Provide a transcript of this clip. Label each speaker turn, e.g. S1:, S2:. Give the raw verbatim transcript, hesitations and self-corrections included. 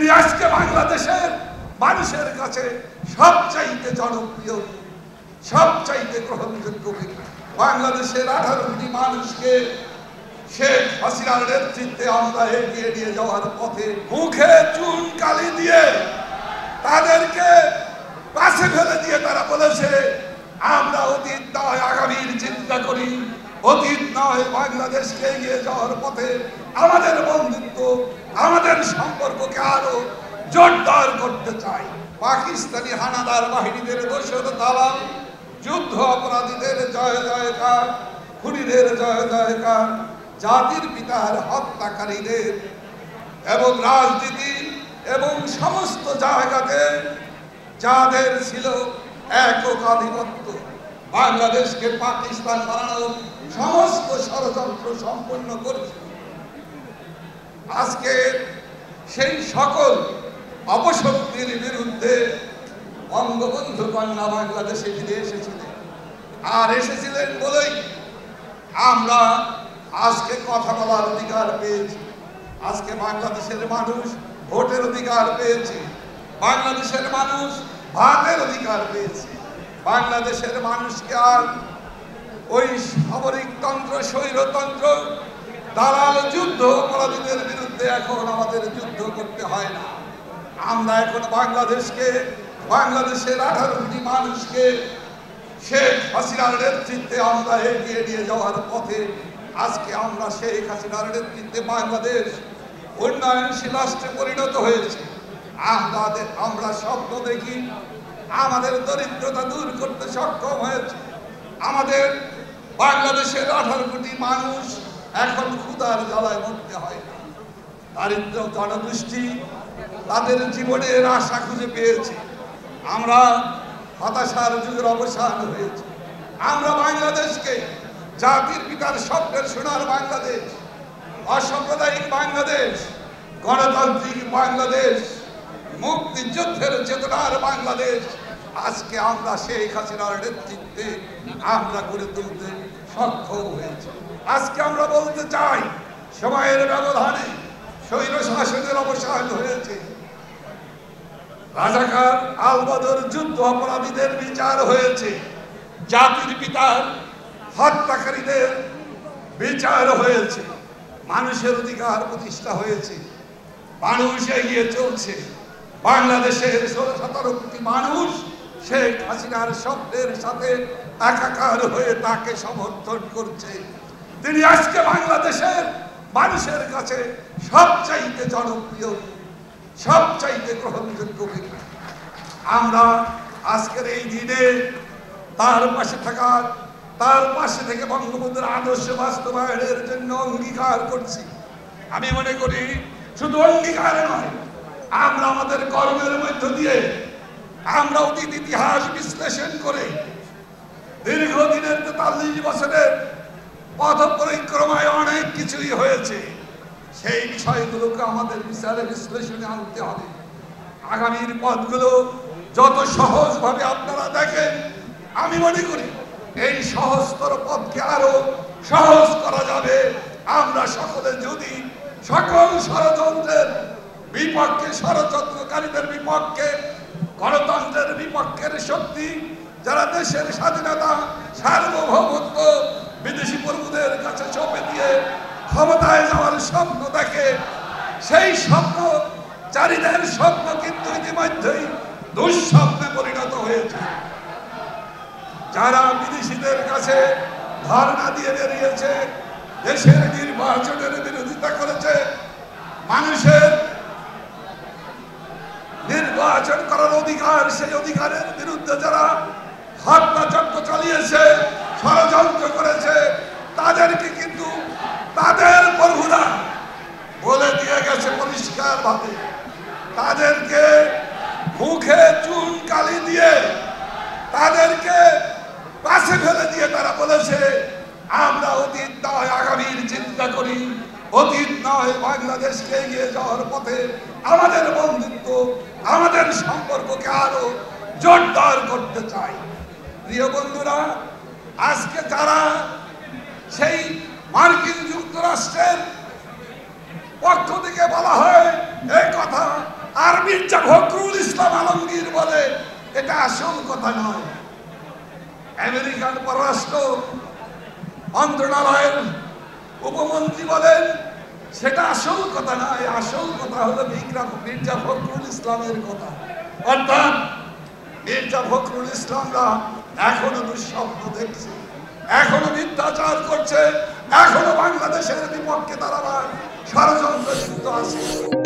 S1: তিনি আজকে বাংলাদেশের মানুষের কাছে সবচাইতে জনপ্রিয়, সবচাইতে গ্রহণযোগ্য ব্যক্তি। বাংলাদেশের আঠারো কোটি মানুষকে শেখ হাসিনার নেতৃত্বে আমরা এগিয়ে নিয়ে যাওয়ার পথে মুখে চুন কালি দিয়ে তাদেরকে পাশে ফেলে দিয়ে তারা বলেছে আমরা অতীত নয় আগামীর চিন্তা করি, অতীত নয় বাংলাদেশকে এগিয়ে যাওয়ার পথে আমাদের বন্ধুত্ব, আমাদের সম্পর্ককে আরো জোরদার করতে চাই। পাকিস্তানি হানাদার বাহিনীদের দোষর দালাল, যুদ্ধ অপরাধীদের জয় জয়কার, খুনিদের জয় জয়কার, জাতির পিতার হত্যাকারীদের এবং রাজনীতি এবং সমস্ত জায়গাতে যাদের ছিল একক আধিপত্য, বাংলাদেশকে পাকিস্তান বানানোর সমস্ত ষড়যন্ত্র সম্পন্ন করেছে। আজকে সেই সকল অপশক্তির বিরুদ্ধে বঙ্গবন্ধু কন্যা বাংলাদেশে ফিরে এসেছিলেন, আর এসেছিলেন বলেই আমরা আজকে কথা বলার অধিকার পেয়েছি। আজকে বাংলাদেশের মানুষ ভোটের অধিকার পেয়েছে, বাংলাদেশের মানুষ ভাতের অধিকার পেয়েছে। বাংলাদেশের মানুষকে আর ওই সামরিকতন্ত্র, স্বৈরতন্ত্র, দালাল যুদ্ধ অপরাধীদের বিরুদ্ধে এখন আমাদের যুদ্ধ করতে হয় না। আমরা এখন বাংলাদেশকে, বাংলাদেশের আঠারো কোটি মানুষকে শেখ হাসিনার নেতৃত্বে আমরা এগিয়ে নিয়ে যাওয়ার পথে আজকে আমরা শেখ হাসিনার নেতৃত্বে বাংলাদেশ উন্নয়নশীল রাষ্ট্রে পরিণত হয়েছে। আমাদের আমরা স্বপ্ন দেখি, আমাদের দরিদ্রতা দূর করতে সক্ষম হয়েছে। আমাদের বাংলাদেশের আঠারো কোটি মানুষ এখন ক্ষুধার জ্বালায় মরতে হয় না। দারিদ্র জনগোষ্ঠী তাদের জীবনের আশা খুঁজে পেয়েছে। আমরা হতাশার যুগের অবসান হয়েছে। আমরা বাংলাদেশকে জাতির পিতার স্বপ্নের সোনার বাংলাদেশ, অসাম্প্রদায়িক বাংলাদেশ, গণতান্ত্রিক বাংলাদেশ, মুক্তিযুদ্ধের চেতনার বাংলাদেশ আজকে আমরা শেখ হাসিনার নেতৃত্বে আমরা গড়ে তুলতে সক্ষম হয়েছে। আজকে আমরা বলতে চাই সময়ের ব্যবধানে স্বৈর শাসনের অবসান হয়েছে। রাজাকার আলবদর যুদ্ধ অপরাধীদের বিচার হয়েছে, জাতির পিতার হত্যাকারীদের বিচার হয়েছে, মানুষের অধিকার প্রতিষ্ঠা হয়েছে, মানুষ এগিয়ে চলছে। বাংলাদেশের ষোলো সতেরো কোটি মানুষ শেখ হাসিনার শব্দের সাথে একাকার হয়ে তাকে সমর্থন করছে। তিনি আজকে বাংলাদেশের মানুষের কাছে সবচাইতে জনপ্রিয়, সবচাইতে গ্রহণযোগ্য ব্যক্তি। আমরা আজকের এই দিনে তার পাশে থাকার, তার পাশে থেকে বঙ্গবন্ধুর আদর্শ বাস্তবায়নের জন্য অঙ্গীকার করছি। আমি মনে করি শুধু অঙ্গীকার নয়, আমরা আমাদের কর্মের মধ্য দিয়ে, আমরা অতীত ইতিহাস বিশ্লেষণ করে দীর্ঘদিনের তেতাল্লিশ বছরের পথ পরিক্রমায় অনেক কিছুই হয়েছে, সেই বিষয়গুলোকে আমাদের বিচারে বিশ্লেষণে আনতে হবে। আগামীর পথগুলো যত সহজভাবে আপনারা দেখেন, আমি মনে করি এই সহজতর পথকে আরো সহজ করা যাবে আমরা সকলে যদি সকল ষড়যন্ত্রের বিপক্ষে, ষড়যন্ত্রকারীদের বিপক্ষে, গণতন্ত্রের বিপক্ষের শক্তি যারা দেশের স্বাধীনতা, সার্বভৌমত্ব বিদেশি প্রভুদের কাছে সঁপে দিয়ে ক্ষমতায় যাওয়ার স্বপ্ন দেখে, সেই স্বপ্ন চারিদের স্বপ্ন কিন্তু ইতিমধ্যেই দুঃস্বপ্নে পরিণত হয়েছে। যারা বিদেশিদের কাছে ধর্ণা দিয়ে বেরিয়েছে, দেশের নির্বাচনের বিরোধিতা করেছে, মানুষের নির্বাচন করার অধিকার, সেই অধিকারের বিরুদ্ধে যারা হত্যাযজ্ঞ চালিয়েছে, ষড়যন্ত্র করেছে, তাদেরকে কিন্তু তাদের প্রভুরা বলে দিয়ে গেছে পরিষ্কার ভাবে, তাদেরকে মুখে চুন কালি দিয়ে তাদেরকে পাশে ফেলে দিয়ে তারা বলেছে আমরা অতীত নয় আগামীর চিন্তা করি, অতীত নয় বাংলাদেশকে এগিয়ে যাওয়ার পথে আমাদের বন্ধুত্ব, আমাদের সম্পর্ককে আরো জোরদার করতে চাই। প্রিয় বন্ধুরা, আজকে যারা সেই মার্কিন যুক্তরাষ্ট্রের পক্ষ থেকে বলা হয় এই কথা, আর মির্জা ফখরুল ইসলাম আলমগীর বলে এটা আসল কথা নয়। আমেরিকান পররাষ্ট্র মন্ত্রণালয়ের উপমন্ত্রী বলেন সেটা আসল কথা নয়, আসল কথা হলো মির্জা ফখরুল ইসলামের কথা। অর্থাৎ মির্জা ফখরুল ইসলামরা এখনো দুঃস্বপ্ন দেখছে, এখনো মিথ্যাচার করছে, এখনো বাংলাদেশের বিপক্ষে তারা ষড়যন্ত্র যুক্ত আছে।